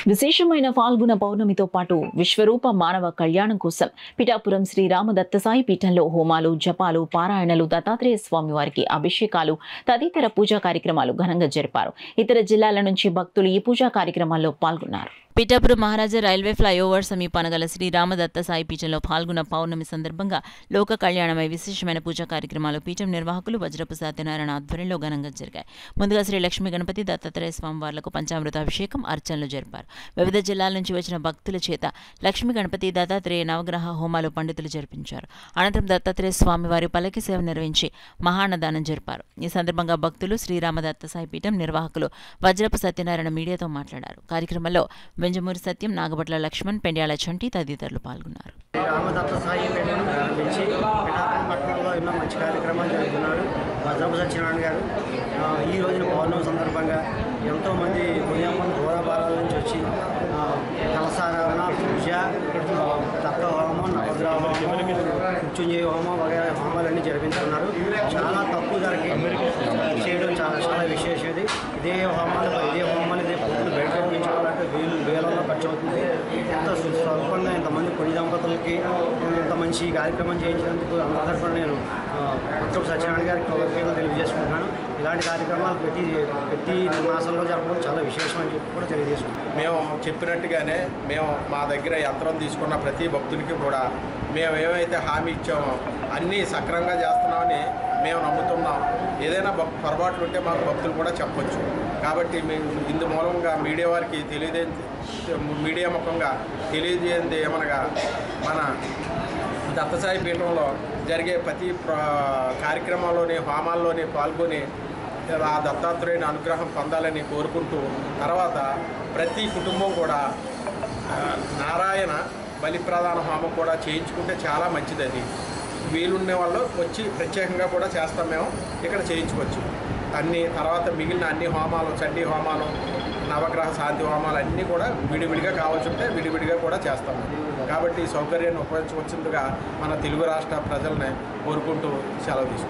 విశేషమైన ఫాల్గుణ పౌర్ణమితో పాటు విశ్వరూప మానవ కళ్యాణం కోసం పిఠాపురం శ్రీ రామదత్తసాయి పీఠంలో హోమాలు, జపాలు, పారాయణలు, దత్తాత్రేయ స్వామి వారికి అభిషేకాలు తదితర పూజా కార్యక్రమాలు ఘనంగా జరిపారు. ఇతర జిల్లాల నుంచి భక్తులు ఈ పూజా కార్యక్రమాల్లో పాల్గొన్నారు. పిఠాపురం మహారాజా రైల్వే ఫ్లైఓవర్ సమీపాన గల శ్రీ రామదత్తసాయి పీఠంలో ఫాల్గుణ పౌర్ణమి సందర్భంగా లోక కళ్యాణమై విశేషమైన పూజా కార్యక్రమాలు పీఠం నిర్వాహకులు వజ్రపు సత్యనారాయణ ఆధ్వర్యంలో ఘనంగా జరిగాయి. ముందుగా శ్రీ లక్ష్మీ గణపతి, దత్తాత్రేయ స్వామి వార్లకు పంచామృతాభిషేకం, అర్చనలు జరిపారు. వివిధ జిల్లాల నుంచి వచ్చిన భక్తుల చేత లక్ష్మీ గణపతి, దత్తాత్రేయ నవగ్రహ హోమాలు పండితులు జరిపించారు. అనంతరం దత్తాత్రేయ స్వామి వారి పల్లకి సేవ నిర్వహించి మహాన్నదానం జరిపారు. ఈ సందర్భంగా భక్తులు శ్రీరామదత్తసాయి పీఠం నిర్వాహకులు వజ్రపు సత్యనారాయణ మీడియాతో మాట్లాడారు. కార్యక్రమంలో వెంజమూరి సత్యం, నాగబట్ల లక్ష్మణ్, పెండ్యాల చంటి తదితరులు పాల్గొన్నారు. రామదత్తసాయి పీఠం ప్రారంభించి పిఠాపురం పట్టణంలో ఎన్నో మంచి కార్యక్రమాలు జరుగుతున్నారు. వజ్రపు సత్యనారాయణ గారు ఈ రోజున పౌర్ణమి సందర్భంగా ఎంతోమంది ఉదయం దూరభారాల నుంచి వచ్చి కలసారాధన, పూజ, దత్త హోమం, నవగ్రహ హోమం, మృత్యుంజయ హోమం వగైరా హోమాలన్నీ జరిపించుకున్నారు. చాలా తక్కువ ధరకి చేయడం చాలా విశేషం. ఇదే హోమాలు ఇదే పూజలు బయట ఉపయోగించుకోవాలంటే వేలలో ఖర్చు అవుతుంది. ఎంత స్వల్పంగా ఇంతమంది కొన్ని దంపతులకి ఇంత మంచి కార్యక్రమం చేయించినందుకు అందరి తరఫున నేను వజ్రపు సత్యనారాయణ గారికి కృతజ్ఞతలు తెలియజేసుకుంటున్నాను. ఇలాంటి కార్యక్రమాలు ప్రతి మాసంలో జరపడం చాలా విశేషం అని చెప్పి కూడా తెలియజేసుకుంటాం. మేము చెప్పినట్టుగానే మా దగ్గర యంత్రం తీసుకున్న ప్రతి భక్తునికి కూడా మేము ఏమైతే హామీ ఇచ్చామో అన్నీ సక్రమంగా చేస్తున్నామని మేము నమ్ముతున్నాం. ఏదైనా పొరపాట్లు ఉంటే మాకు భక్తులు కూడా చెప్పొచ్చు. కాబట్టి మేము ఇందు మూలంగా మీడియా ముఖంగా తెలియజేయండి ఏమనగా, మన దత్తసాయి పీఠంలో జరిగే ప్రతి కార్యక్రమంలోని హోమాల్లోని పాల్గొని ఆ దత్తాత్రేయుని అనుగ్రహం పొందాలని కోరుకుంటూ, తర్వాత ప్రతి కుటుంబం కూడా నారాయణ బలి ప్రధాన హోమం కూడా చేయించుకుంటే చాలా మంచిది. అది వీలున్న వాళ్ళు వచ్చి ప్రత్యేకంగా కూడా చేస్తాం. మేము ఇక్కడ చేయించుకోవచ్చు. తర్వాత మిగిలిన అన్ని హోమాలు, చండీ హోమాలు, నవగ్రహ శాంతి హోమాలు అన్నీ కూడా విడివిడిగా కావాల్సి ఉంటే విడివిడిగా కూడా చేస్తాము. కాబట్టి ఈ సౌకర్యాన్ని ఉపయోగించవచ్చుగా మన తెలుగు రాష్ట్ర ప్రజల్ని కోరుకుంటూ సెలవు తీసుకుంటాం.